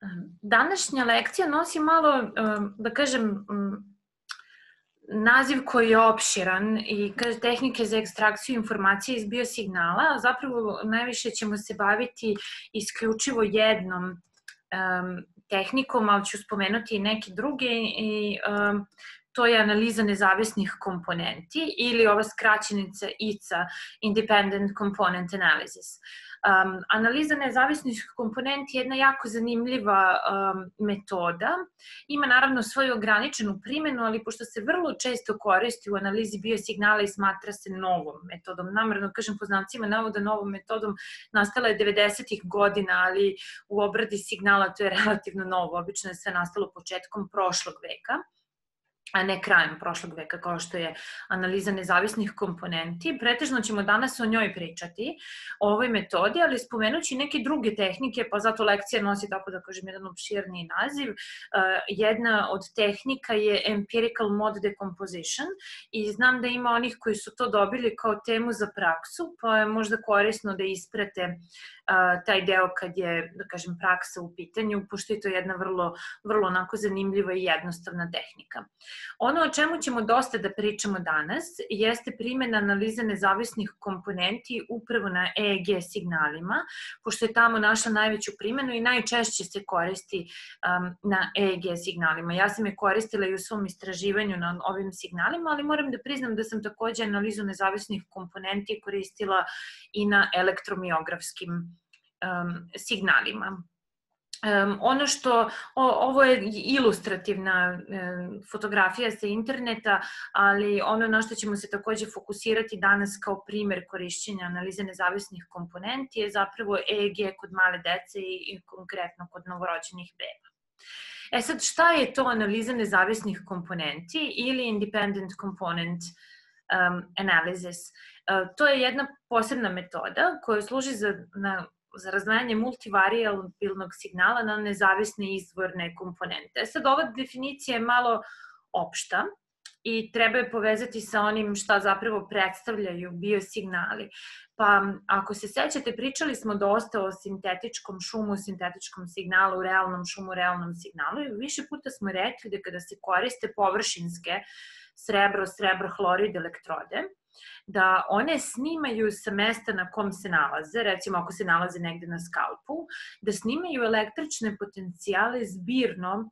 Današnja lekcija nosi malo, da kažem, naziv koji je opširan i kaže tehnike za ekstrakciju informacije iz biosignala, a zapravo najviše ćemo se baviti isključivo jednom tehnikom, ali ću spomenuti i neke druge i to je analiza nezavisnih komponenti ili ova skraćenica ICA, Independent Component Analysis. Analiza nezavisnih komponenti je jedna jako zanimljiva metoda. Ima naravno svoju ograničenu primjenu, ali pošto se vrlo često koristi u analizi biosignala i smatra se novom metodom. Namerno kažem po znacima navoda novom metodom, nastala je 90-ih godina, ali u obradi signala to je relativno novo. Obično je sve nastalo početkom prošlog veka, a ne krajem prošlog veka, kao što je analiza nezavisnih komponenti. Pretežno ćemo danas o njoj pričati, o ovoj metodi, ali spomenući neke druge tehnike, pa zato lekcija nosi, tako da kažem, jedan opširniji naziv. Jedna od tehnika je Empirical Mode Decomposition i znam da ima onih koji su to dobili kao temu za praksu, pa je možda korisno da isprate taj deo kad je, da kažem, praksa u pitanju, pošto je to jedna vrlo onako zanimljiva i jednostavna tehnika. Ono o čemu ćemo dosta da pričamo danas jeste primjena analize nezavisnih komponenti upravo na EEG signalima, pošto je tamo našla najveću primjenu i najčešće se koristi na EEG signalima. Ja sam je koristila i u svom istraživanju na ovim signalima, ali moram da priznam da sam takođe analizu nezavisnih komponenti koristila i na elektromiografskim signalima. Ovo je ilustrativna fotografija sa interneta, ali ono na što ćemo se takođe fokusirati danas kao primer korišćenja analize nezavisnih komponenti je zapravo EEG kod male dece i konkretno kod novorođenih beba. Sad, šta je to analiza nezavisnih komponenti ili Independent Component Analysis? To je jedna posebna metoda koja služi za razdvajanje multivarijabilnog signala na nezavisne izvorne komponente. Sad, ova definicija je malo opšta i treba je povezati sa onim šta zapravo predstavljaju biosignali. Pa, ako se sećate, pričali smo dosta o sintetičkom šumu, sintetičkom signalu, realnom šumu, realnom signalu i više puta smo rekli da kada se koriste površinske srebro-hlorid elektrode, da one snimaju sa mesta na kom se nalaze, recimo ako se nalaze negde na skalpu, da snimaju električne potencijale zbirno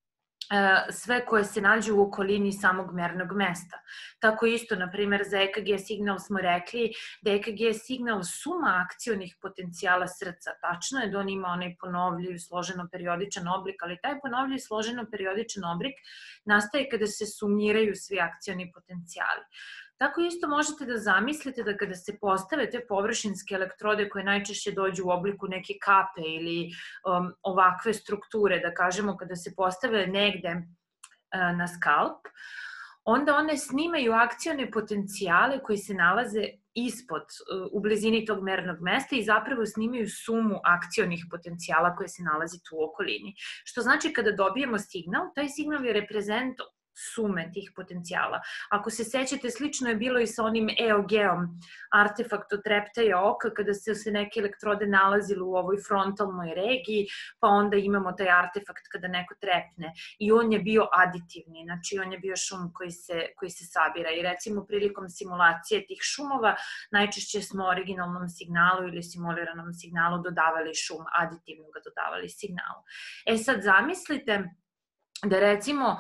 sve koje se nađu u okolini samog mernog mesta. Tako isto, na primer, za EKG signal smo rekli da je EKG signal suma akcionih potencijala srca. Tačno je da on ima onaj ponovljiv složeno periodičan oblik, ali taj ponovljiv složeno periodičan oblik nastaje kada se sumiraju svi akcioni potencijali. Tako isto možete da zamislite da kada se postave te površinske elektrode koje najčešće dođu u obliku neke kape ili ovakve strukture, da kažemo kada se postave negde na skalp, onda one snimaju akcione potencijale koji se nalaze ispod, u blizini tog mernog mesta i zapravo snimaju sumu akcionih potencijala koje se nalazi tu u okolini. Što znači kada dobijemo signal, taj signal je reprezent sume tih potencijala. Ako se sećate, slično je bilo i sa onim EOG-om, artefaktu treptaja oka, kada su se neke elektrode nalazile u ovoj frontalnoj regiji, pa onda imamo taj artefakt kada neko trepne i on je bio aditivni, znači on je bio šum koji se sabira i recimo prilikom simulacije tih šumova najčešće smo originalnom signalu ili simuliranom signalu dodavali šum, aditivno ga dodavali signalu. Sad zamislite da recimo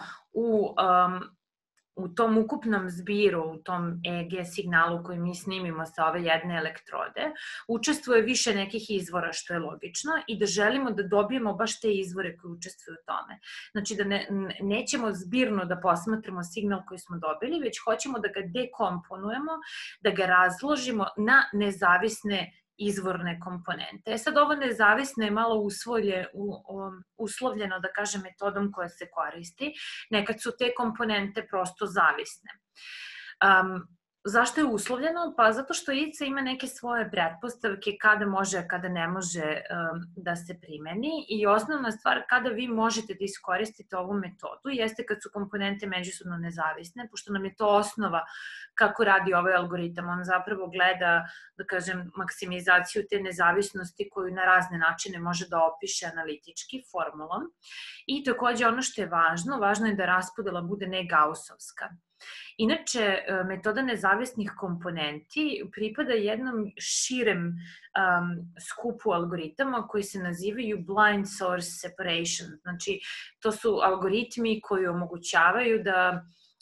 u tom ukupnom zbiru, u tom EEG signalu koji mi snimimo sa ove jedne elektrode, učestvuje više nekih izvora, što je logično, i da želimo da dobijemo baš te izvore koji učestvuju u tome. Znači da nećemo zbirno da posmatramo signal koji smo dobili, već hoćemo da ga dekomponujemo, da ga razložimo na nezavisne izvorne komponente. Sad ovo nezavisno je malo uslovljeno, da kažem, metodom koja se koristi. Nekad su te komponente prosto zavisne. Zašto je uslovljeno? Pa zato što ICA ima neke svoje pretpostavke kada može, a kada ne može da se primeni i osnovna stvar kada vi možete da iskoristite ovu metodu jeste kad su komponente međusobno nezavisne, pošto nam je to osnova kako radi ovaj algoritam. On zapravo gleda, da kažem, maksimizaciju te nezavisnosti koju na razne načine može da opiše analitički formulom. I takođe ono što je važno je da raspodela bude ne gaussovska. Inače, metoda nezavisnih komponenti pripada jednom širem skupu algoritama koji se nazivaju blind source separation. Znači, to su algoritmi koji omogućavaju da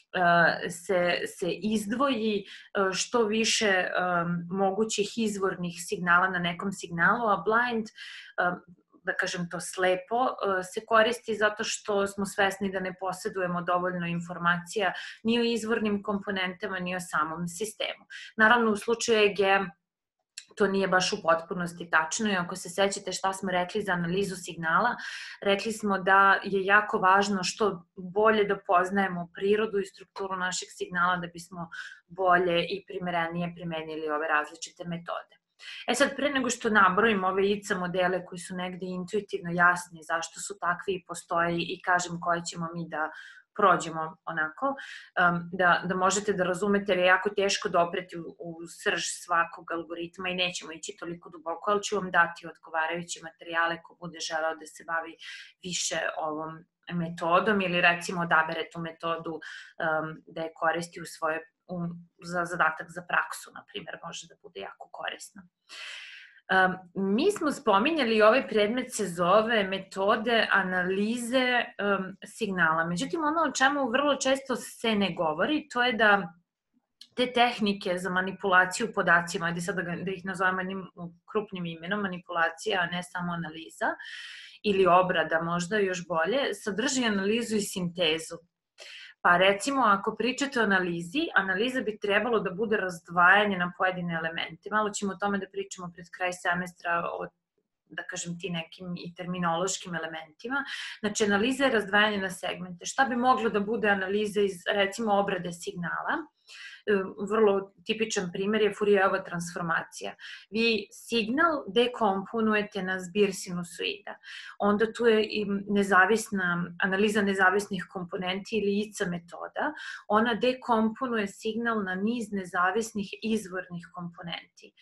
se izdvoji što više mogućih izvornih signala na nekom signalu, a blind, da kažem to slepo, se koristi zato što smo svesni da ne posedujemo dovoljno informacija ni o izvornim komponentama, ni o samom sistemu. Naravno, u slučaju EEG to nije baš u potpunosti tačno i ako se sećate šta smo rekli za analizu signala, rekli smo da je jako važno što bolje da poznajemo prirodu i strukturu našeg signala da bismo bolje i primerenije primenili ove različite metode. Sad, pre nego što nabrojim ove ICA modele koji su negde intuitivno jasni zašto su takvi i postoje i kažem koje ćemo mi da prođemo onako, da možete da razumete jer je jako teško dopreti u srž svakog algoritma i nećemo ići toliko duboko, ali ću vam dati odgovarajuće materijale ko bude želeo da se bavi više ovom metodom ili recimo odabere tu metodu da je koristi u svoje za zadatak za praksu, na primjer, može da bude jako korisno. Mi smo spominjali i ovaj predmet se zove metode analize signala. Međutim, ono o čemu vrlo često se ne govori, to je da te tehnike za manipulaciju podacima, ajde sad da ih nazovemo jednim krupnim imenom, manipulacija, a ne samo analiza, ili obrada možda još bolje, sadrži analizu i sintezu. Pa recimo, ako pričate o analizi, analiza bi trebalo da bude razdvajanje na pojedine elemente. Malo ćemo o tome da pričamo pred kraj semestra o, da kažem, ti nekim i terminološkim elementima. Znači, analiza je razdvajanje na segmente. Šta bi moglo da bude analiza iz, recimo, obrade signala? Vrlo tipičan primjer je Fourierova transformacija. Vi signal dekomponujete na zbir sinusoida. Onda tu je i analiza nezavisnih komponenti ili ICA metoda. Ona dekomponuje signal na niz nezavisnih izvornih komponenti,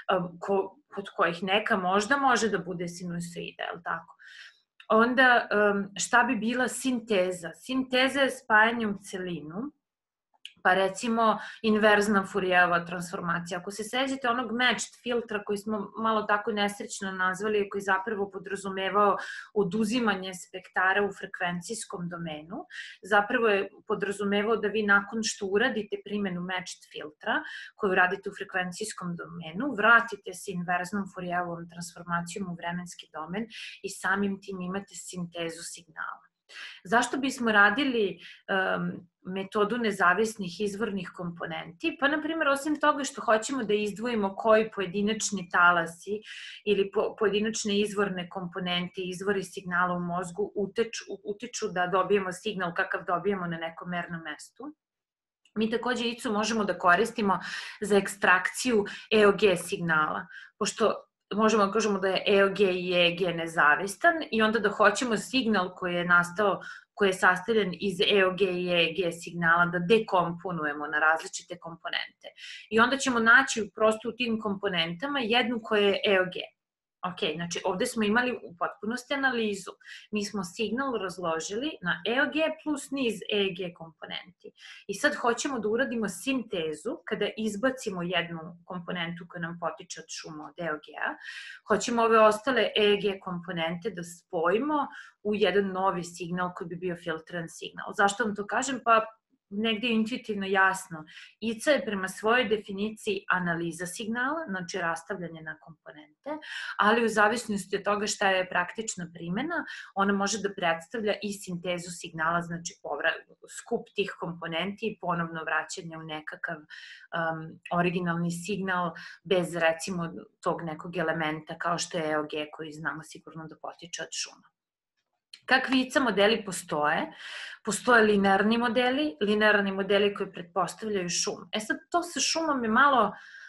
kod kojih neka možda može da bude sinusoida, je li tako? Onda, šta bi bila sinteza? Sinteza je spajanje u celinu, pa recimo inverzna Fourierova transformacija. Ako se sećate onog matched filtra koji smo malo tako nesrećno nazvali, koji zapravo podrazumevao oduzimanje spektara u frekvencijskom domenu, zapravo je podrazumevao da vi nakon što uradite primjenu matched filtra, koju radite u frekvencijskom domenu, vratite se inverznom Fourierovom transformacijom u vremenski domen i samim tim imate sintezu signala. Zašto bismo radili metodu nezavisnih izvornih komponenti? Pa, na primjer, osim toga što hoćemo da izdvojimo koji pojedinačni talasi ili pojedinačne izvorne komponente, izvori signala u mozgu utiču da dobijemo signal kakav dobijemo na nekom mernom mestu. Mi takođe ICU možemo da koristimo za ekstrakciju EOG signala, pošto možemo da kažemo da je EOG i EEG nezavistan i onda da hoćemo signal koji je nastao, koji je sastavljen iz EOG i EEG signala da dekomponujemo na različite komponente. I onda ćemo naći prosto u tim komponentama jednu koja je EOG. Ok, znači ovde smo imali u potpunosti analizu. Mi smo signal razložili na EOG plus niz EEG komponenti. I sad hoćemo da uradimo sintezu kada izbacimo jednu komponentu koja nam potiče od šuma od EOG-a. Hoćemo ove ostale EEG komponente da spojimo u jedan novi signal koji bi bio filtran signal. Zašto vam to kažem? Pa negde je intuitivno jasno. ICA je prema svojoj definiciji analiza signala, znači rastavljanje na komponente, ali u zavisnosti od toga šta je praktična primjena, ona može da predstavlja i sintezu signala, znači skup tih komponenti i ponovno vraćanje u nekakav originalni signal bez recimo tog nekog elementa kao što je EOG koji znamo sigurno da potiče od šuma. Kakvi ICA modeli postoje? Postoje linearni modeli koji pretpostavljaju šum. Sad, to sa šumom je malo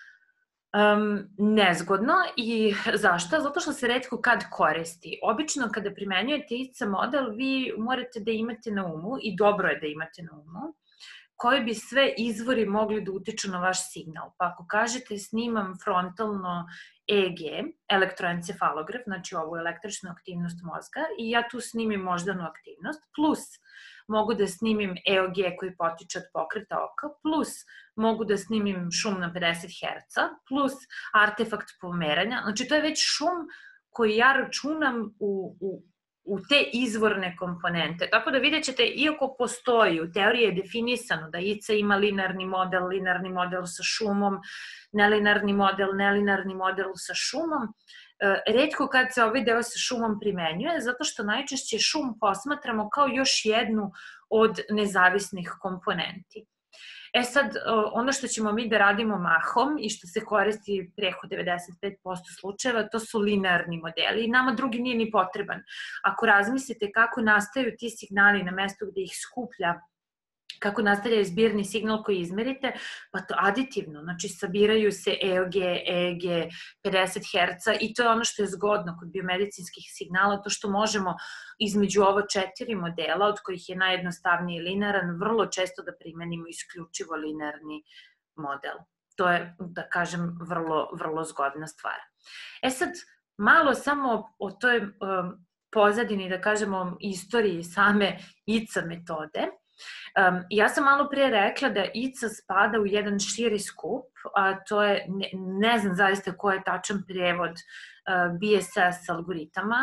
nezgodno i zašto? Zato što se retko kad koristi. Obično kada primenjujete ICA model, vi morate da imate na umu, i dobro je da imate na umu, koji bi sve izvori mogli da utiču na vaš signal. Pa ako kažete snimam frontalno EEG, elektroencefalograf, znači ovu električnu aktivnost mozga, i ja tu snimim moždanu aktivnost, plus mogu da snimim EOG koji potiče od pokreta oka, plus mogu da snimim šum na 50 Hz, plus artefakt pomeranja. Znači to je već šum koji ja računam u te izvorne komponente. Tako da vidjet ćete, iako postoji, u teoriji je definisano da ICA ima linearni model sa šumom, nelinearni model sa šumom, retko kad se ovaj deo sa šumom primenjuje, zato što najčešće šum posmatramo kao još jednu od nezavisnih komponenti. Sad, ono što ćemo mi da radimo mahom i što se koristi preko 95% slučajeva, to su linearni modeli i nama drugi nije ni potreban. Ako razmislite kako nastaju ti signali na mestu gde ih skuplja, kako nastaje zbirni signal koji izmerite, pa to aditivno, znači sabiraju se EOG, EEG, 50 Hz i to je ono što je zgodno kod biomedicinskih signala, to što možemo između ovo 4 modela, od kojih je najjednostavniji linearan, vrlo često da primenimo isključivo linearni model. To je, da kažem, vrlo zgodna stvar. Sad, malo samo o toj pozadini, da kažemo, istoriji same ICA metode. Ja sam malo pre rekla da ICA spada u jedan širi skup, a to je, ne znam zaista ko je tačan prevod BSS algoritama.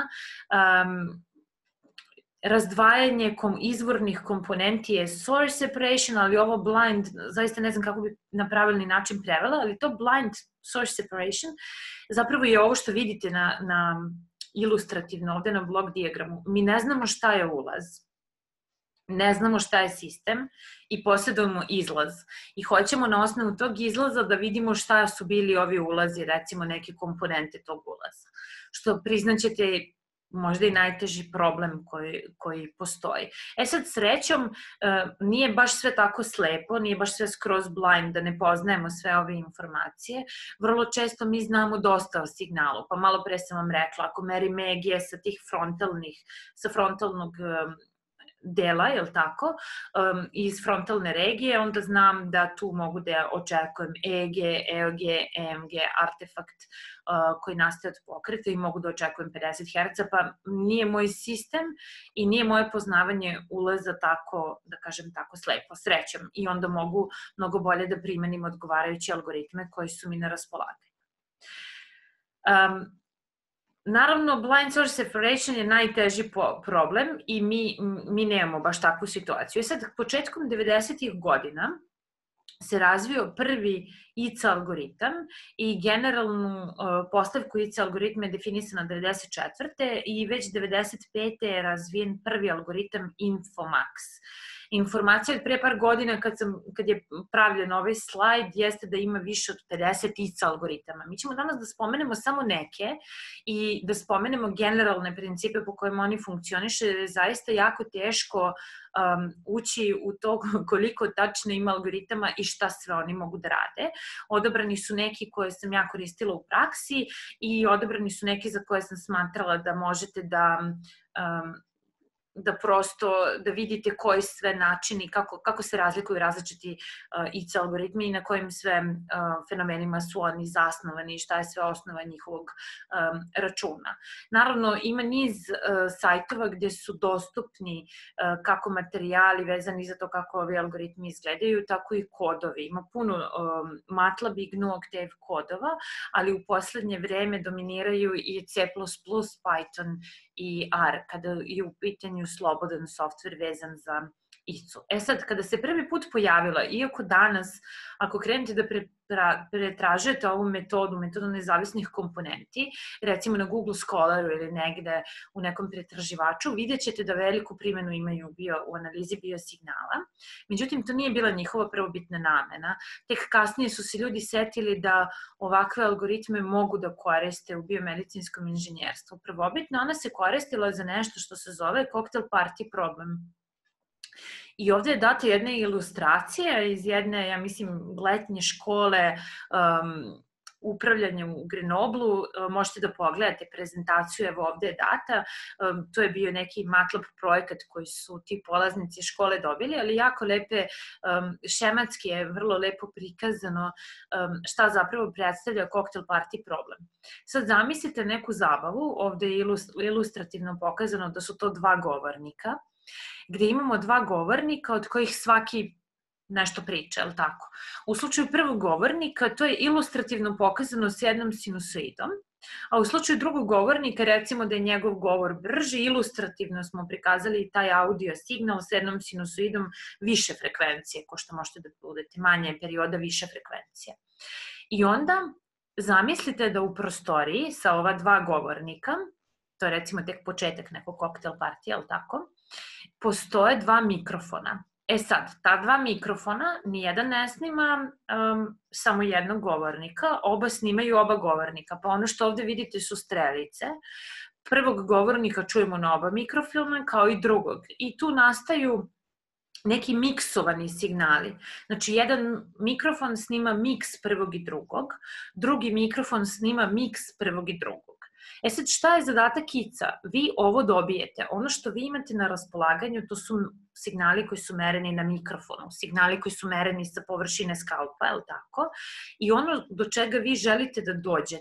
Razdvajanje izvornih komponenti je source separation, ali ovo blind, zaista ne znam kako bi na pravilni način prevela, ali to blind source separation zapravo je ovo što vidite na ilustrativno ovde na blok dijagramu. Mi ne znamo šta je ulaz, ne znamo šta je sistem i posjedujemo izlaz. I hoćemo na osnovu tog izlaza da vidimo šta su bili ovi ulazi, recimo neke komponente tog ulaza. Što priznaćete možda i najteži problem koji postoji. Sad, srećom, nije baš sve tako slepo, nije baš sve skroz blind, da ne poznajemo sve ove informacije. Vrlo često mi znamo dosta o signalu, pa malo pre sam vam rekla, ako merim EEG sa frontalnog dela, je li tako, iz frontalne regije, onda znam da tu mogu da očekujem EEG, EOG, EMG, artefakt koji nastaje od pokreta i mogu da očekujem 50 Hz, pa nije moj sistem i nije moje poznavanje ulaza tako, da kažem, tako slepo, srećom, i onda mogu mnogo bolje da primenim odgovarajuće algoritme koji su mi na raspolaganju. Naravno, blind source separation je najteži problem i mi nemamo baš takvu situaciju. Sad, početkom 90-ih godina se razvio prvi ICA algoritam i generalnu postavku ICA algoritma je definisana 94. i već 95. je razvijen prvi algoritam Infomax. Informacija od pre par godina kad je pravljen ovaj slajd jeste da ima više od 50 ICA algoritama. Mi ćemo danas da spomenemo samo neke i da spomenemo generalne principe po kojima oni funkcioniše, jer je zaista jako teško ući u to koliko tačno ima algoritama i šta sve oni mogu da rade. Odabrani su neki koje sam ja koristila u praksi i odabrani su neki za koje sam smatrala da možete da prosto da vidite koji sve načini, kako se razlikuju različiti ICA algoritmi i na kojim sve fenomenima su oni zasnovani i šta je sve osnova njihovog računa. Naravno, ima niz sajtova gde su dostupni kako materijali vezani za to kako ovi algoritmi izgledaju, tako i kodovi. Ima puno MATLAB i GNU Octave kodova, ali u poslednje vreme dominiraju i C++, Python i R, kada je u pitanju slobodan softver vezan za icu. Sad, kada se prvi put pojavila, iako danas, ako krenete da pretražujete ovu metodu nezavisnih komponenti, recimo na Google Scholaru ili negde u nekom pretraživaču, vidjet ćete da veliku primjenu imaju u analizi biosignala. Međutim, to nije bila njihova prvobitna namena. Tek kasnije su se ljudi setili da ovakve algoritme mogu da koriste u biomedicinskom inženjerstvu. Prvobitno ona se koristila za nešto što se zove cocktail party problem. I ovde je data jedna ilustracija iz jedne, ja mislim, letnje škole upravljanja u Grenoblu. Možete da pogledate prezentaciju, evo ovde je data. To je bio neki MATLAB projekat koji su ti polaznici škole dobili, ali jako lepe, šematski je vrlo lepo prikazano šta zapravo predstavlja cocktail party problem. Sad zamislite neku zabavu, ovde je ilustrativno pokazano da su to dva govornika, gde imamo dva govornika od kojih svaki nešto priča, je li tako? U slučaju prvog govornika to je ilustrativno pokazano s jednom sinusoidom, a u slučaju drugog govornika, recimo da je njegov govor brži, ilustrativno smo prikazali taj audio signal s jednom sinusoidom više frekvencije, ko što možete da budete, manje perioda, više frekvencije. I onda zamislite da u prostoriji sa ova dva govornika, to je recimo tek početak nekog cocktail partija, je li tako, postoje dva mikrofona. Sad, ta dva mikrofona, nijedan ne snima samo jednog govornika, oba snimaju oba govornika, pa ono što ovde vidite su strelice. Prvog govornika čujemo na oba mikrofona kao i drugog. I tu nastaju neki miksovani signali. Znači, jedan mikrofon snima miks prvog i drugog, drugi mikrofon snima miks prvog i drugog. Sad, šta je zadatak ICA? Vi ovo dobijete. Ono što vi imate na raspolaganju, to su signali koji su mereni na mikrofonu, signali koji su mereni sa površine skalpa, je li tako? I ono do čega vi želite da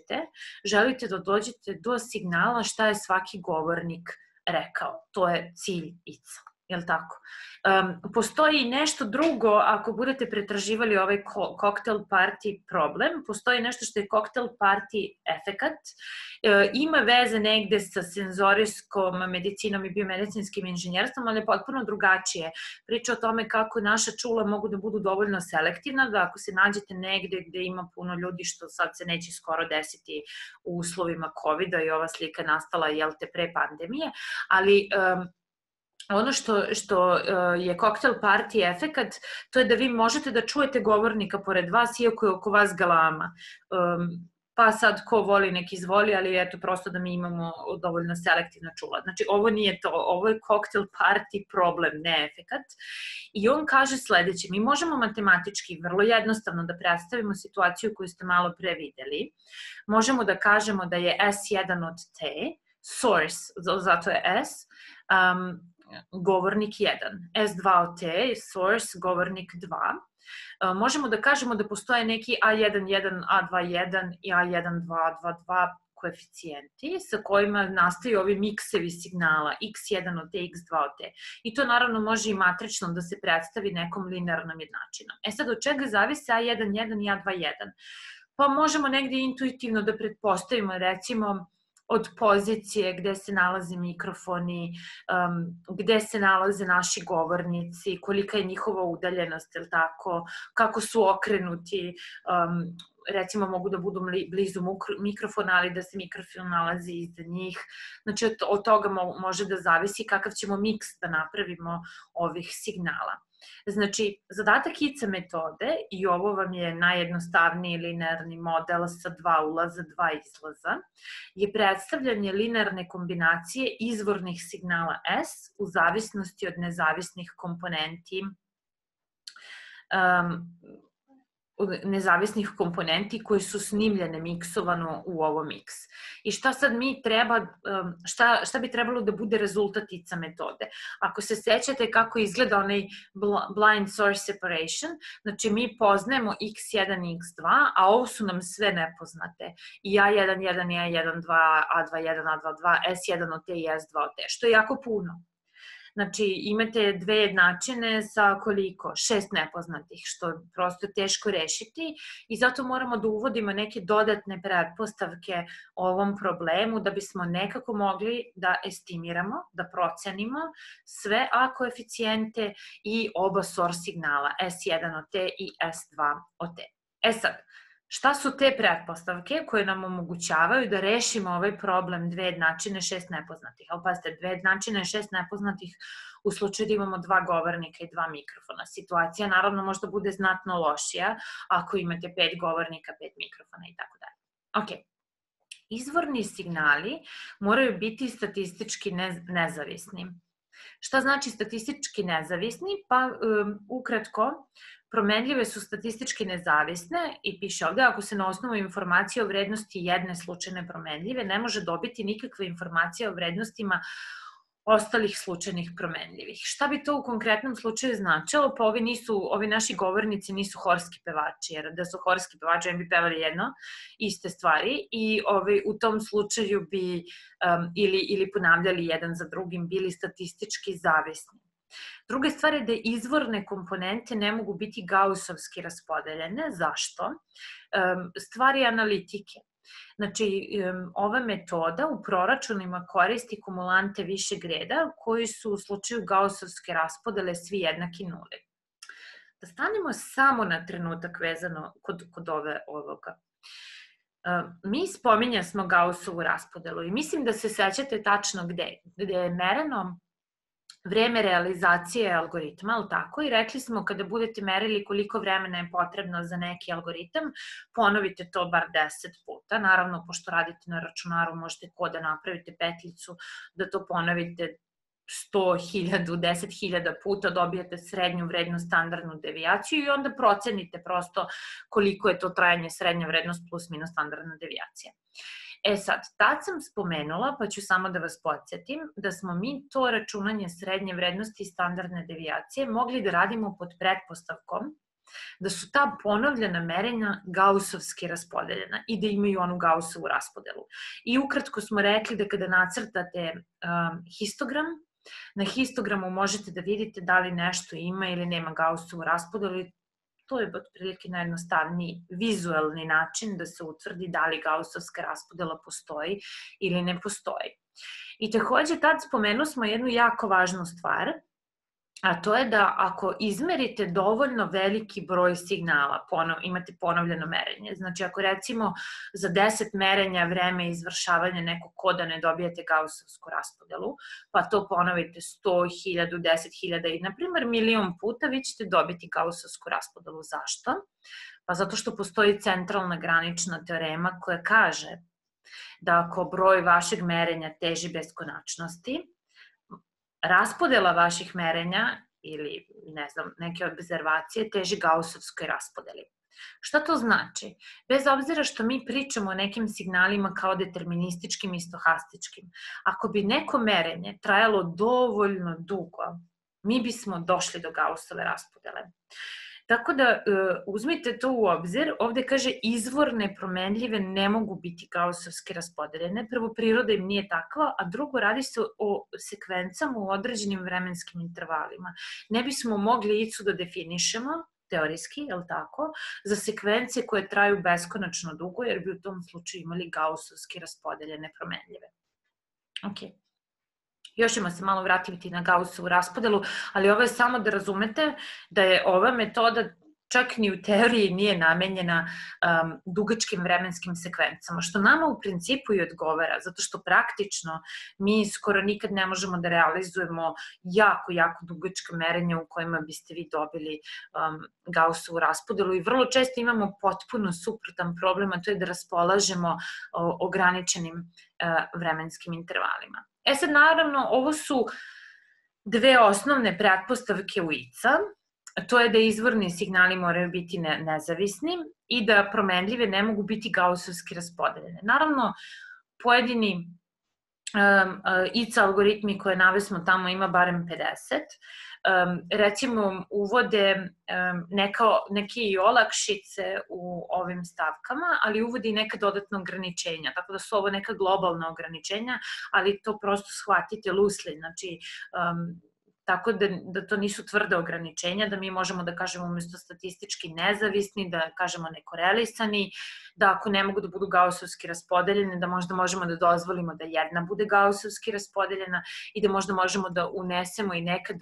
dođete do signala šta je svaki govornik rekao. To je cilj ICA. Je li tako? Postoji nešto drugo, ako budete pretraživali ovaj cocktail party problem, postoji nešto što je cocktail party efekat, ima veze negde sa senzorijskom medicinom i biomedicinskim inženjerstvom, ali je potpuno drugačije. Priča o tome kako naša čula mogu da budu dovoljno selektivna, da ako se nađete negde gde ima puno ljudi, što sad se neće skoro desiti u uslovima COVID-a i ova slika nastala, jel te, pre pandemije, ali ono što je cocktail party efekat, to je da vi možete da čujete govornika pored vas, iako je oko vas galama. Pa sad ko voli nek izvoli, ali eto prosto da mi imamo dovoljno selektivna čula. Znači ovo nije to, ovo je cocktail party problem, ne efekat. I on kaže sledeće, mi možemo matematički vrlo jednostavno da predstavimo situaciju koju ste malo pre videli. Možemo da kažemo da je S1 od T, source, zato je S, govornik 1, S2 od T, source, govornik 2. Možemo da kažemo da postoje neki A11, A21 i A12, A22 koeficijenti sa kojima nastaju ovi miksevi signala X1 od T, X2 od T. I to naravno može i matrično da se predstavi nekom linearnom jednačinom. Sad, od čega zavise A11 i A21? Pa možemo negde intuitivno da pretpostavimo, recimo, od pozicije gde se nalaze mikrofoni, gde se nalaze naši govornici, kolika je njihova udaljenost, ili tako, kako su okrenuti, recimo mogu da budu blizu mikrofona, ali da se mikrofon nalazi iza njih. Znači, od toga može da zavisi kakav ćemo miks da napravimo ovih signala. Znači, zadatak ICA metode, i ovo vam je najjednostavniji linearni model sa dva ulaza, dva izlaza, je predstavljanje linearne kombinacije izvornih signala S u zavisnosti od nezavisnih komponenti koji su snimljene miksovano u ovo miks. I šta sad mi treba, šta bi trebalo da bude rezultat ICA metode? Ako se sećate kako izgleda onaj blind source separation, znači mi poznajemo X1 i X2, a ovo su nam sve nepoznate. I A11 i A12, A21, A22, S1 od T i S2 od T, što je jako puno. Znači, imate dve jednačine sa koliko? 6 nepoznatih, što je prosto teško rešiti i zato moramo da uvodimo neke dodatne pretpostavke ovom problemu da bismo nekako mogli da estimiramo, da procenimo sve A koeficijente i oba source signala S1 od T i S2 od T. Sad, šta su te pretpostavke koje nam omogućavaju da rešimo ovaj problem dve jednačine, 6 nepoznatih? Ali pazite, dve jednačine, 6 nepoznatih u slučaju da imamo 2 govornika i 2 mikrofona. Situacija naravno možda bude znatno lošija ako imate 5 govornika, 5 mikrofona i tako dalje. Ok. Izvorni signali moraju biti statistički nezavisni. Šta znači statistički nezavisni? Pa ukratko, promenljive su statistički nezavisne i piše ovde ako se na osnovu informacije o vrednosti jedne slučajne promenljive ne može dobiti nikakve informacije o vrednostima ostalih slučajnih promenljivih. Šta bi to u konkretnom slučaju značilo? Pa ovi naši govornici nisu horski pevači, jer da su horski pevači, oni bi pevali jedno, iste stvari i u tom slučaju bi ili ponavljali jedan za drugim, bili statistički zavisni. Druga stvar je da izvorne komponente ne mogu biti gaussovski raspodeljene. Zašto? Stvar je analitike. Znači, ova metoda u proračunima koristi kumulante višeg reda koji su u slučaju gaussovske raspodele svi jednaki nuli. Da stanemo samo na trenutak vezano kod ovoga. Mi spominjasmo Gaussovu raspodelu i mislim da se sećate tačno gde je mereno vreme realizacije algoritma, ali tako, i rekli smo kada budete merili koliko vremena je potrebno za neki algoritam, ponovite to bar 10 puta. Naravno, pošto radite na računaru, možete da napravite petlicu, da to ponovite 100.000, 10.000 puta, dobijete srednju vrednu standardnu devijaciju i onda procenite prosto koliko je to trajanje srednja vrednost plus minus standardna devijacija. Sad, tad sam spomenula, pa ću samo da vas podsjetim, da smo mi to računanje srednje vrednosti i standardne devijacije mogli da radimo pod pretpostavkom da su ta ponovljena merenja gaussovski raspodeljena i da imaju onu Gaussovu raspodelu. I ukratko smo rekli da kada nacrtate histogram, na histogramu možete da vidite da li nešto ima ili nema Gaussovu raspodelu. To je otprilike najjednostavniji vizuelni način da se utvrdi da li gaussovska raspodela postoji ili ne postoji. I takođe tad spomenuli smo jednu jako važnu stvar, a to je da ako izmerite dovoljno veliki broj signala, imate ponovljeno merenje. Znači, ako recimo za 10 merenja vreme izvršavanja nekog koda ne dobijete gaussovsku raspodelu, pa to ponovite 100.000, 10.000 i, na primer, 1.000.000 puta, vi ćete dobiti gaussovsku raspodelu. Zašto? Pa zato što postoji centralna granična teorema koja kaže da ako broj vašeg merenja teži beskonačnosti, raspodela vaših merenja ili, ne znam, neke obzervacije teži gaussovskoj raspodeli. Šta to znači? Bez obzira što mi pričamo o nekim signalima kao determinističkim i stohastičkim, ako bi neko merenje trajalo dovoljno dugo, mi bismo došli do Gaussove raspodele. Tako da uzmite to u obzir, ovde kaže izvorne promenljive ne mogu biti gaussovski raspodeljene, prvo priroda im nije takva, a drugo radi se o sekvencama u određenim vremenskim intervalima. Ne bismo mogli ICU da definišemo, teorijski, je li tako, za sekvence koje traju beskonačno dugo, jer bi u tom slučaju imali gaussovski raspodeljene promenljive. Ok. Još ćemo se malo vratiti na Gaussovu raspodelu, ali ovo je samo da razumete da je ova metoda čak ni u teoriji nije namenjena dugačkim vremenskim sekvencama, što nama u principu i odgovara, zato što praktično mi skoro nikad ne možemo da realizujemo jako dugačka merenja u kojima biste vi dobili Gaussovu raspodelu i vrlo često imamo potpuno suprotan problem, a to je da raspolažemo ograničenim vremenskim intervalima. Sad, naravno, ovo su dve osnovne pretpostavke u ICA. To je da izvorni signali moraju biti nezavisni i da promenljive ne mogu biti gaussovski raspodeljene. Naravno, pojedini ICA algoritmi koje navesmo tamo ima barem 50, recimo uvode neke i olakšice u ovim stavkama, ali uvode i neka dodatna ograničenja, tako da su ovo neka globalna ograničenja, ali to prosto shvatite loosely, znači tako da to nisu tvrde ograničenja, da mi možemo da kažemo umjesto statistički nezavisni, da kažemo nekorelisani, da ako ne mogu da budu gausovski raspodeljeni, da možda možemo da dozvolimo da jedna bude gausovski raspodeljena i da možda možemo da unesemo i neka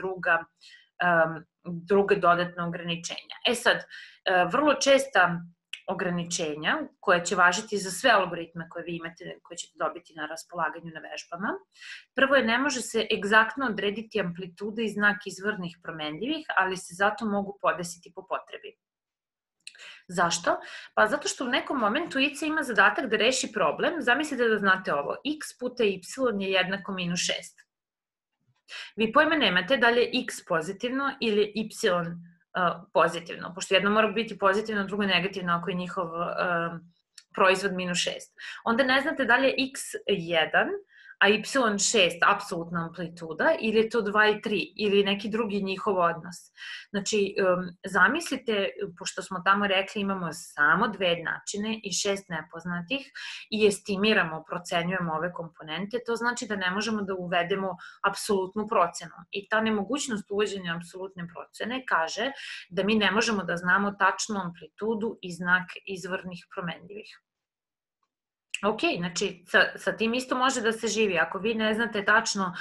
druga dodatna ograničenja. Sad, vrlo česta ograničenja koje će važiti za sve algoritme koje vi imate, koje ćete dobiti na raspolaganju na vežbama. Prvo je, ne može se egzaktno odrediti amplituda i znak izvornih promenljivih, ali se zato mogu podesiti po potrebi. Zašto? Pa zato što u nekom momentu IC ima zadatak da reši problem. Zamislite da znate ovo, x puta y je jednako minus 6. Vi pojma nemate da li je x pozitivno ili y pozitivno, pošto jedno mora biti pozitivno, drugo negativno ako je njihov proizvod minus 6. Onda ne znate da li je x 1, a y6 apsolutna amplituda, ili je to 2 i 3, ili neki drugi njihov odnos. Znači, zamislite, pošto smo tamo rekli imamo samo 2 jednačine i 6 nepoznatih i estimiramo, procenjujemo ove komponente, to znači da ne možemo da uvedemo apsolutnu procenu. I ta nemogućnost uvođenja apsolutne procene kaže da mi ne možemo da znamo tačnu amplitudu i znak izvornih promenljivih. Ok, znači sa tim isto može da se živi. Ako vi ne znate tačno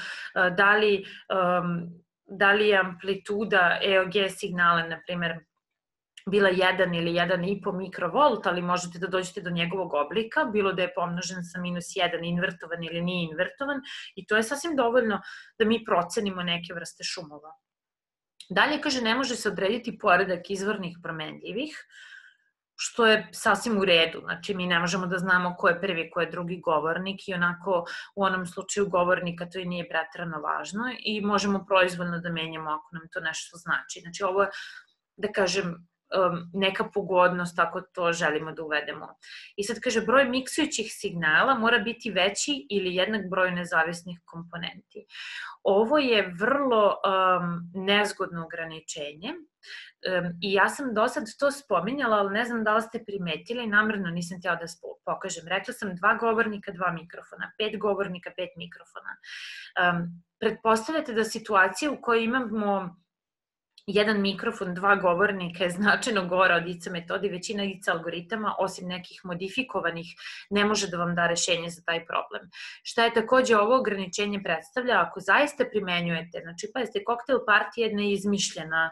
da li je amplituda EOG signala, na primjer, bila 1 ili 1,5 mikrovolt, ali možete da dođete do njegovog oblika, bilo da je pomnožen sa minus 1, invertovan ili nije invertovan, i to je sasvim dovoljno da mi procenimo neke vrste šumova. Dalje kaže, ne može se odrediti poredak izvornih promenljivih, što je sasvim u redu. Znači, mi ne možemo da znamo ko je prvi, ko je drugi govornik i onako u onom slučaju govornika to i nije preterano važno i možemo proizvoljno da menjamo ako nam to nešto znači. Znači, ovo je, da kažem, neka pogodnost ako to želimo da uvedemo. I sad kaže, broj miksujućih signala mora biti veći ili jednak broju nezavisnih komponenti. Ovo je vrlo nezgodno ograničenje i ja sam do sad to spominjala, ali ne znam da li ste primetili, namerno nisam htjela da pokažem. Rekla sam 2 govornika, 2 mikrofona, 5 govornika, 5 mikrofona. Pretpostavljate da situacija u kojoj imamo jedan mikrofon, 2 govornika je značajno gora od IC metode i većina IC algoritama, osim nekih modifikovanih, ne može da vam da rešenje za taj problem. Šta je takođe ovo ograničenje predstavlja? Ako zaista primenjujete, znači pa jeste, koktel partija je neizmišljena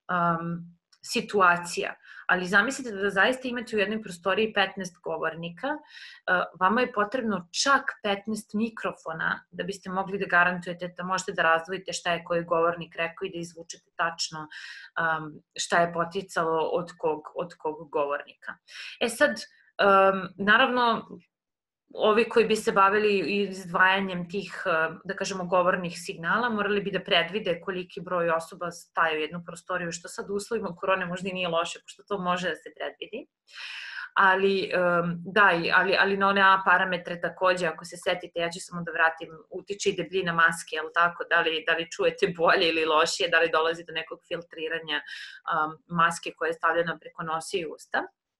situacija, ali zamislite da zaista imate u jednoj prostoriji 15 govornika, vama je potrebno čak 15 mikrofona da biste mogli da garantujete da možete da razdvojite šta je koji govornik rekao i da izvučete tačno šta je poticalo od kog govornika. Sad, naravno, ovi koji bi se bavili izdvajanjem tih, da kažemo, govornih signala, morali bi da predvide koliki broj osoba staje u jednu prostoriju, što sad u uslovima korone možda i nije loše, pošto to može da se predvidi. Ali, da, ali na one A parametre takođe, ako se setite, ja ću samo da vratim, utiče i debljina maske, jel tako, da li čujete bolje ili lošije, da li dolazi do nekog filtriranja maske koja je stavljena preko nosa i usta.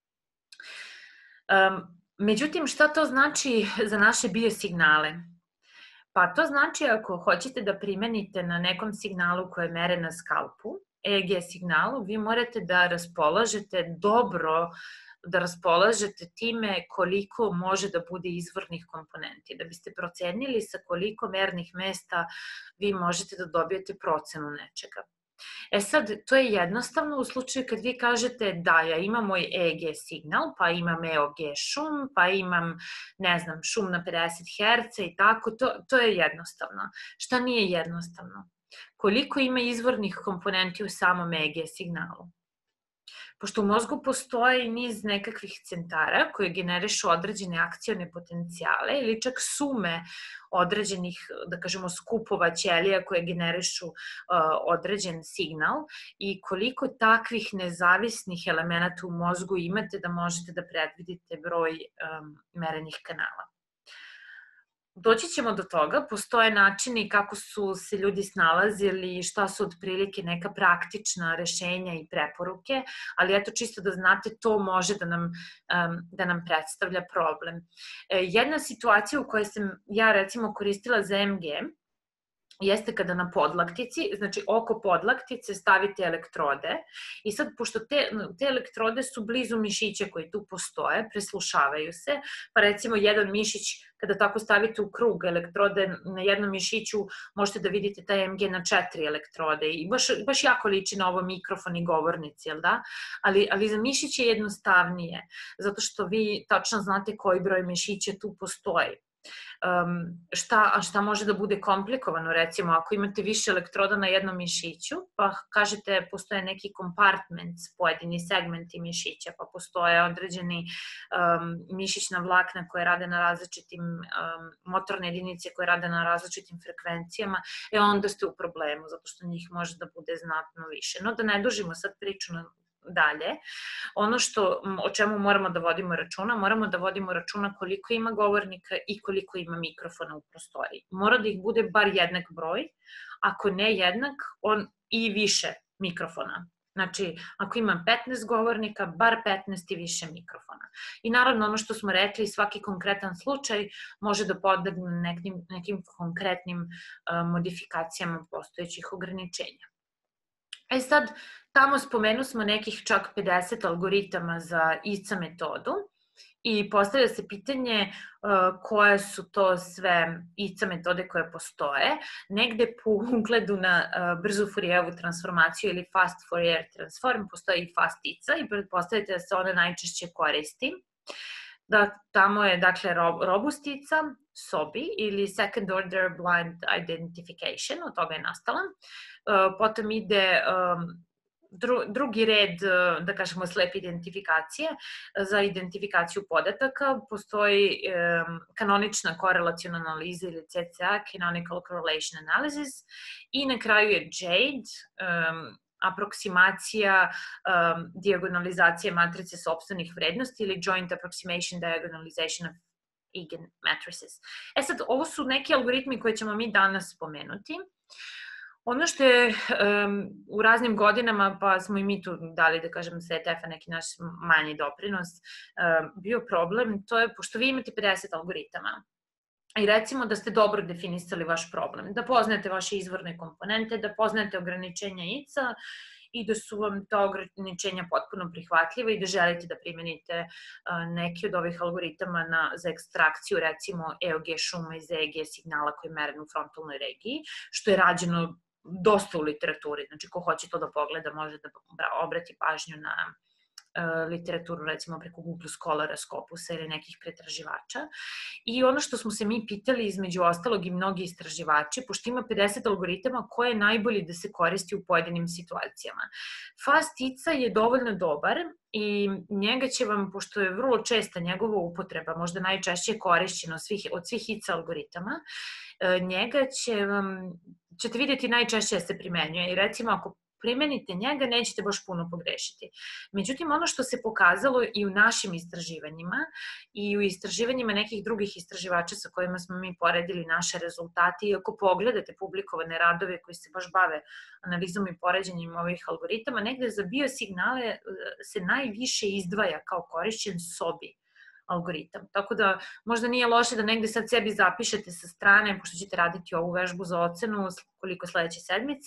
Međutim, šta to znači za naše biosignale? Pa to znači ako hoćete da primenite na nekom signalu koje mere na skalpu, EEG signalu, vi morate da raspolažete dobro, da raspolažete time koliko može da bude izvornih komponenti. Da biste procenili sa koliko mernih mesta vi možete da dobijete procenu nečega. Sad, to je jednostavno u slučaju kad vi kažete da ja imam moj EEG signal, pa imam EOG šum, pa imam, ne znam, šum na 50 Hz i tako, to je jednostavno. Šta nije jednostavno? Koliko ima izvornih komponenti u samom EEG signalu? Pošto u mozgu postoji niz nekakvih centara koje generišu određene akcione potencijale ili čak sume određenih, da kažemo, skupova ćelija koje generišu određen signal i koliko takvih nezavisnih elemenata u mozgu imate da možete da predvidite broj merenih kanala. Doći ćemo do toga, postoje načini kako su se ljudi snalazili i šta su otprilike neka praktična rešenja i preporuke, ali eto čisto da znate, to može da nam predstavlja problem. Jedna situacija u kojoj sam ja recimo koristila za MG jeste kada na podlaktici, znači oko podlaktice stavite elektrode i sad, pošto te elektrode su blizu mišića koji tu postoje, preslušavaju se, pa recimo jedan mišić, kada tako stavite u krug elektrode na jednom mišiću, možete da vidite taj EMG na 4 elektrode i baš jako liči na ovo mikrofon i govornici, jel da? Ali za mišić je jednostavnije, zato što vi tačno znate koji broj mišića tu postoji. Šta može da bude komplikovano, recimo ako imate više elektroda na jednom mišiću, pa kažete postoje neki kompartment, pojedini segmenti mišića, pa postoje određeni mišićna vlakna koje rade na različitim, motorne jedinice koje rade na različitim frekvencijama, onda ste u problemu, zato što njih može da bude znatno više. No da ne dužimo sad priču dalje, ono o čemu moramo da vodimo računa koliko ima govornika i koliko ima mikrofona u prostoriji. Mora da ih bude bar jednak broj, ako ne jednak, on i više mikrofona. Znači, ako ima 15 govornika, bar 15 i više mikrofona. I naravno, ono što smo rekli, svaki konkretan slučaj može da podlegne nekim konkretnim modifikacijama postojećih ograničenja. Sad, tamo spomenu smo nekih čak 50 algoritama za ICA metodu i postavlja se pitanje koje su to sve ICA metode koje postoje. Negde po ugledu na brzu Fourijerovu transformaciju ili fast Fourier transform postoji i fast ICA i pretpostavite da se ona najčešće koristi. Tamo je, dakle, robust ICA, SOBI ili second order blind identification, od toga je nastala. Potom ide drugi red, da kažemo, slepe identifikacije za identifikaciju podataka. Postoji kanonična korelaciona analiza ili CCA, Canonical Correlation Analysis, i na kraju je JADE, aproksimacija dijagonalizacije matrice sopstvenih vrednosti ili Joint Approximation Diagonalization of Eigenmatrices. Sad, ovo su neki algoritmi koje ćemo mi danas spomenuti. Ono što je u raznim godinama, pa smo i mi tu dali, da kažem, SETF-a neki naš manji doprinos, bio problem, to je, pošto vi imate 50 algoritama, i recimo da ste dobro definisali vaš problem, da poznajete vaše izvorne komponente, da poznajete ograničenja ICA i da su vam ta ograničenja potpuno prihvatljiva i da želite da primenite neki od ovih algoritama za ekstrakciju, recimo EOG šuma iz EEG signala koji je meren u frontalnoj regiji, što je rađeno dosta u literaturi. Znači, ko hoće to da pogleda može da obrati pažnju na literaturu, recimo preko Google Scholara, Scopusa ili nekih pretraživača. I ono što smo se mi pitali, između ostalog i mnogi istraživači, pošto ima 50 algoritama, ko je najbolji da se koristi u pojedinim situacijama. Fast ICA je dovoljno dobar i njega će vam, pošto je vrlo česta njegova upotreba, možda najčešće korišćeno od svih ICA algoritama, njega ćete vidjeti najčešće se primenjuje. I recimo, ako primenite njega, nećete baš puno pogrešiti. Međutim, ono što se pokazalo i u našim istraživanjima i u istraživanjima nekih drugih istraživača sa kojima smo mi poredili naše rezultate, i ako pogledate publikovane radove koji se baš bave analizom i poređenjem ovih algoritama, negde za biosignale se najviše izdvaja kao korišćen SOBI algoritam. Tako da možda nije loše da negde sad sebi zapišete sa strane, pošto ćete raditi ovu vežbu za ocenu koliko sledeće sedmice,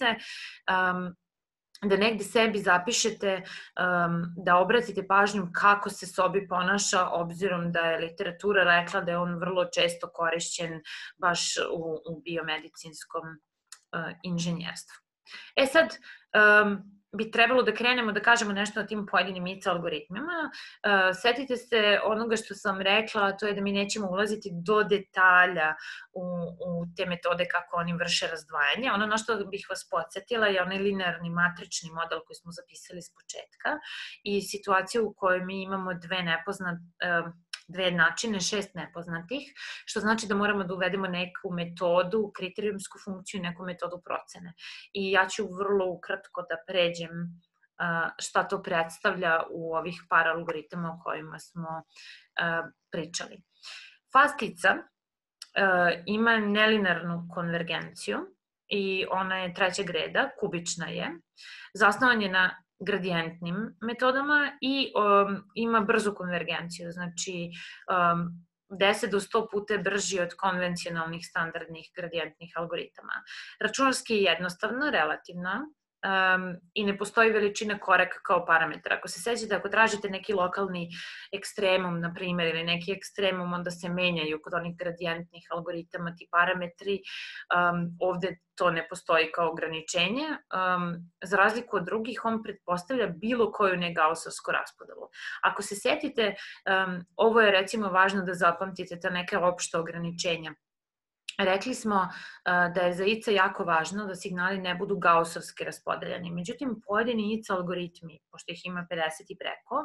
da negde sebi zapišete, da obratite pažnju kako se SOBI ponaša, obzirom da je literatura rekla da je on vrlo često korišćen baš u biomedicinskom inženjerstvu. Sad, bi trebalo da krenemo da kažemo nešto o tim pojedinim ICA algoritmima. Setite se onoga što sam rekla, to je da mi nećemo ulaziti do detalja u te metode kako oni vrše razdvajanje. Ono na što bih vas podsjetila je onaj linearni matrični model koji smo zapisali s početka i situacija u kojoj mi imamo dve jednačine, 6 nepoznatih, što znači da moramo da uvedemo neku metodu, kriterijumsku funkciju i neku metodu procene. I ja ću vrlo ukratko da pređem šta to predstavlja u ovih par algoritama o kojima smo pričali. Fast ICA ima nelinearnu konvergenciju i ona je trećeg reda, kubična je, zasnovan je na gradijentnim metodama i ima brzu konvergenciju, znači 10 do 100 puta je brži od konvencionalnih standardnih gradijentnih algoritama. Računarski je jednostavno, relativno, i ne postoji veličina koraka kao parametra. Ako se sećate, ako tražite neki lokalni ekstremum, na primjer, ili neki ekstremum, onda se menjaju kod onih gradijentnih algoritama ti parametri. Ovde to ne postoji kao ograničenje. Za razliku od drugih, on pretpostavlja bilo koju negausovsku raspodelu. Ako se setite, ovo je recimo važno da zapamtite ta neka opšta ograničenja. Rekli smo da je za IC jako važno da signali ne budu gausovski raspodeljeni. Međutim, pojedini IC algoritmi, pošto ih ima 50 i preko,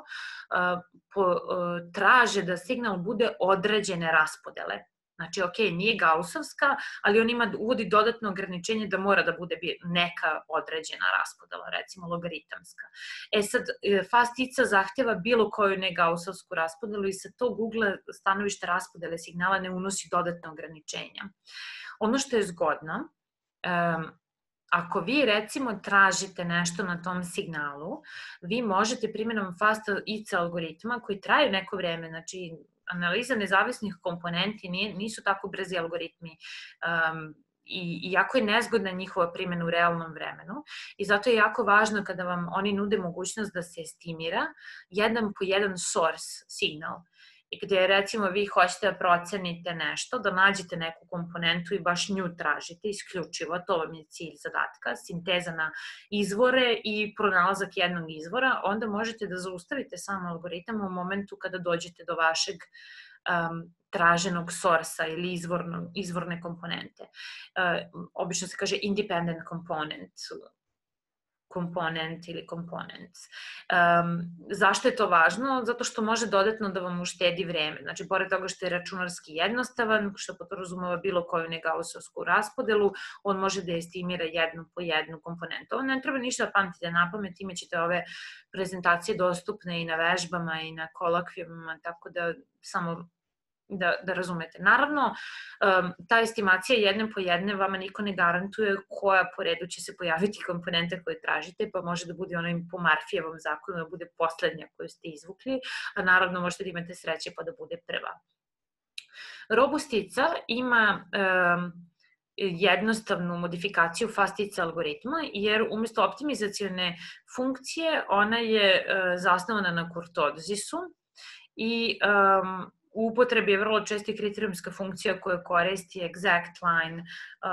traže da signal bude određene raspodele. Znači, ok, nije gausovska, ali on uvodi dodatno ograničenje da mora da bude neka određena raspodela, recimo logaritamska. Sad, fast IC zahteva bilo koju negausovsku raspodelu i sa tog ugla stanovište raspodele signala ne unosi dodatno ograničenja. Ono što je zgodno, ako vi recimo tražite nešto na tom signalu, vi možete primjenom fast IC algoritma koji traju neko vreme, znači analiza nezavisnih komponenti nisu tako brzi algoritmi i jako je nezgodna njihova primjena u realnom vremenu i zato je jako važno kada vam oni nude mogućnost da se estimira jedan po jedan source signal. I gde recimo vi hoćete da procenite nešto, da nađete neku komponentu i baš nju tražite isključivo, to vam je cilj zadatka, sinteza na izvore i pronalazak jednog izvora, onda možete da zaustavite sam algoritam u momentu kada dođete do vašeg traženog sorsa ili izvorne komponente. Obično se kaže independent component ili components. Zašto je to važno? Zato što može dodatno da vam uštedi vreme. Znači, pored toga što je računarski jednostavan, što podrazumeva bilo koju negausovsku raspodelu, on može da estimira jednu po jednu komponentu. Ovo ne treba ništa da pamtite na pamet, imaćete ove prezentacije dostupne i na vežbama i na kolokvijumima, tako da samo da razumete. Naravno, ta estimacija jedne po jedne vama niko ne garantuje koja po redu će se pojaviti komponente koje tražite, pa može da bude onaj po Marfijevom zakonu, da bude poslednja koju ste izvukli, a naravno možete da imate sreće pa da bude prva. Robustica ima jednostavnu modifikaciju fast IC algoritma, jer umesto optimizacione funkcije ona je zasnovana na kurtozisu i u upotrebi je vrlo često i kriterijumska funkcija koja koristi exact line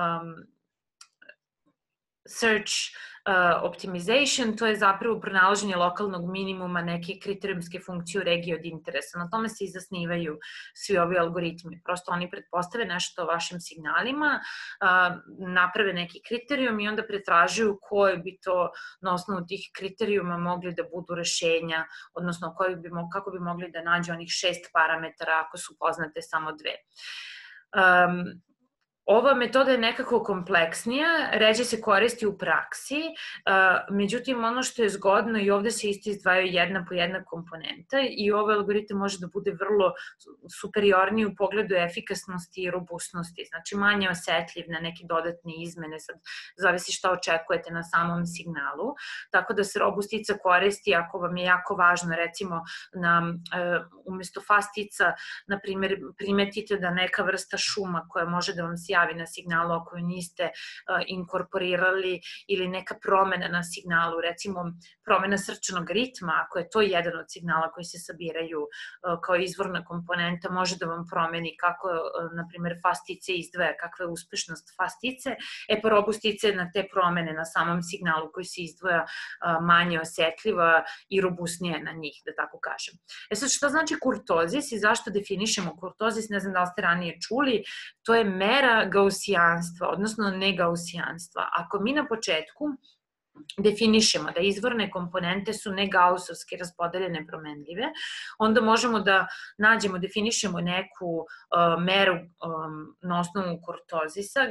search optimization, to je zapravo pronalaženje lokalnog minimuma neke kriterijumske funkcije u regiji od interesa. Na tome se i zasnivaju svi ovi algoritmi. Prosto oni pretpostave nešto o vašim signalima, naprave neki kriterijum i onda pretražuju koje bi to na osnovu tih kriterijuma mogli da budu rešenja, odnosno kako bi mogli da nađu onih 6 parametara ako su poznate samo 2. Ova metoda je nekako kompleksnija, ređe se koristi u praksi, međutim ono što je zgodno i ovde se isto izdvajaju jedna po jedna komponenta i ovaj algoritam može da bude vrlo superiorniji u pogledu efikasnosti i robustnosti, znači manje osetljiv na neke dodatne izmene, sad zavisi šta očekujete na samom signalu, tako da se robustica koristi ako vam je jako važno, recimo umesto fastica, na primjer, primetite da neka vrsta šuma koja može da vam se javi na signalu ako ju niste inkorporirali ili neka promena na signalu, recimo promena srčanog ritma, ako je to jedan od signala koji se sabiraju kao izvorna komponenta, može da vam promeni kako, na primjer, fastice izdvaja, kakva je uspešnost fastice, pa robustice na te promene na samom signalu koji se izdvaja manje osetljiva i robustnije na njih, da tako kažem. Sad, šta znači kurtozis i zašto definišemo kurtozis? Ne znam da li ste ranije čuli, to je mera gaussijanstva, odnosno negaussijanstva. Ako mi na početku definišemo da izvorne komponente su negausovski raspodeljene promenljive, onda možemo da definišemo neku meru na osnovu kurtozisa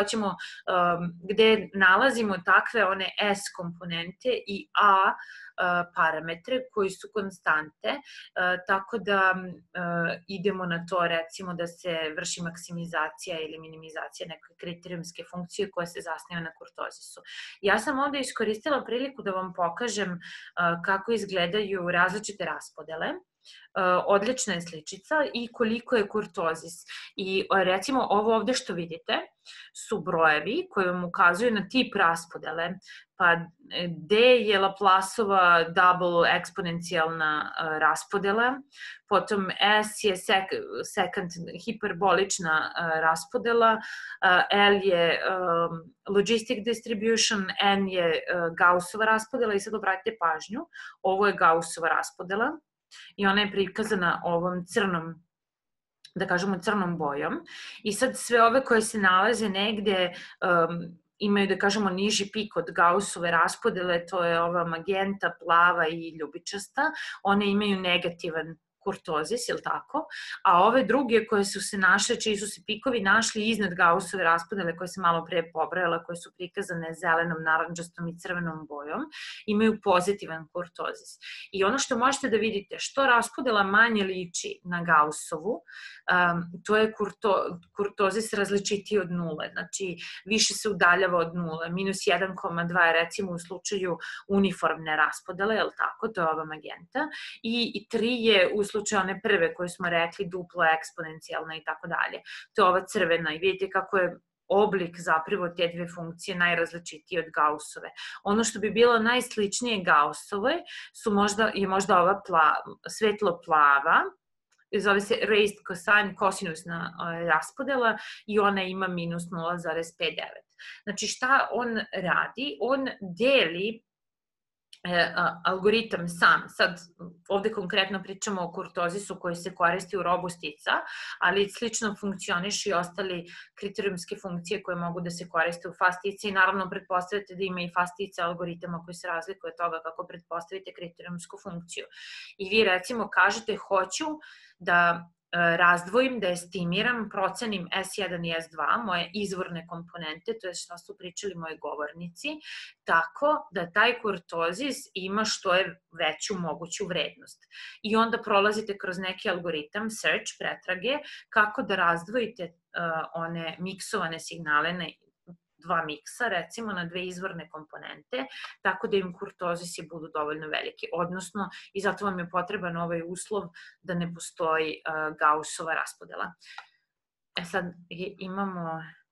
gde nalazimo takve one S komponente i A parametre koji su konstante, tako da idemo na to recimo da se vrši maksimizacija ili minimizacija neke kriterijumske funkcije koja se zasniva na kurtozisu. Ja sam ovde iskoristila priliku da vam pokažem kako izgledaju različite raspodele. odlična je sličica i koliko je kurtozis. I recimo ovo ovde što vidite su brojevi koji vam ukazuju na tip raspodele, pa D je Laplaceova double eksponencijalna raspodela, potom S je second hiperbolična raspodela, L je logistic distribution, N je Gaussova raspodela i sad obratite pažnju, ovo je Gaussova raspodela i ona je prikazana ovom crnom, da kažemo crnom bojom. I sad sve ove koje se nalaze negde imaju, da kažemo, niži pik od Gaussove raspodele, to je ova magenta, plava i ljubičasta, one imaju negativan kurtozis, je li tako? A ove druge koje su se našle, čiji su se pikovi našli iznad Gaussove raspodele, koje sam malo pre pobrojala, koje su prikazane zelenom, naranđastom i crvenom bojom, imaju pozitivan kurtozis. I ono što možete da vidite, što raspodela manje liči na Gaussovu, to je kurtozis različitiji od nule, znači više se udaljava od nule, minus 1,2 je recimo u slučaju uniformne raspodele, je li tako, to je ova magenta, i 3 je u slučaju one prve koje smo rekli, duplo eksponencijalna i tako dalje. To je ova crvena i vidite kako je oblik zapravo te dve funkcije najrazličitiji od Gaussove. Ono što bi bilo najsličnije Gaussove je možda ova svetlo plava, zove se raised cosine, kosinusna raspodela i ona ima minus 0,59. Znači šta on radi? On deli algoritam sam. Sad ovde konkretno pričamo o kurtozisu koji se koristi u robustica, ali slično funkcionišu i ostali kriterijumske funkcije koje mogu da se koriste u fastica i naravno pretpostavite da ima i fastica algoritama koji se razlikuje od toga kako pretpostavite kriterijumsku funkciju. I vi recimo kažete hoću da razdvojim, da estimiram, procenim S1 i S2, moje izvorne komponente, to je što su pričali moji govornici, tako da taj kurtozis ima što je veću moguću vrednost. I onda prolazite kroz neki algoritam, search, pretrage, kako da razdvojite one miksovane signale na dva miksa, recimo na dve izvorne komponente, tako da im kurtozisi budu dovoljno veliki. Odnosno, i zato vam je potreban ovaj uslov da ne postoji Gaussova raspodela. Sad imamo